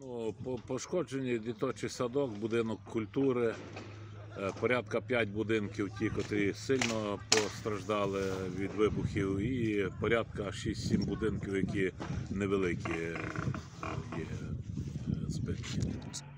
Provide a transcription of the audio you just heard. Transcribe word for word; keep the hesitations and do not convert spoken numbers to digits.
Ну, пошкоджені дитячий садок, будинок культури, порядка п'ять будинків, ті, котрі сильно постраждали від вибухів, і порядка шість-сім будинків, які невеликі є збитки.